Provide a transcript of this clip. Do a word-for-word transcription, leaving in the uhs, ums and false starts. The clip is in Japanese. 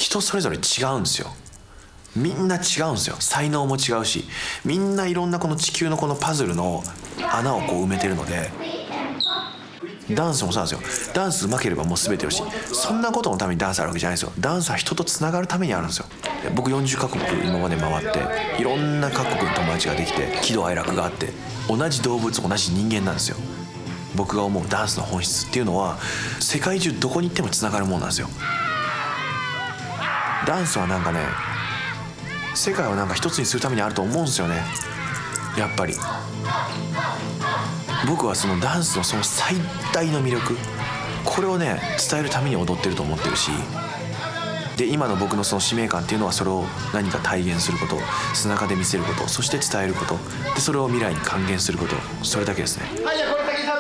人それぞれ違うんですよ。みんな違うんですよ。才能も違うし、みんないろんなこの地球のこのパズルの穴をこう埋めてるので、ダンスもそうなんですよ。ダンス上手ければもう全てよし、そんなことのためにダンスあるわけじゃないですよ。ダンスは人とつながるためにあるんですよ。僕よんじゅっカ国今まで回って、いろんな各国の友達ができて、喜怒哀楽があって、同じ動物同じ人間なんですよ。僕が思うダンスの本質っていうのは、世界中どこに行ってもつながるものなんですよ。ダンスはなんかね、世界をなんか一つにするためにあると思うんですよね、やっぱり。僕はそのダンスのその最大の魅力、これをね伝えるために踊ってると思ってるし、で今の僕のその使命感っていうのは、それを何か体現すること、背中で見せること、そして伝えることで、それを未来に還元すること、それだけですね。 はい、じゃあこれ先に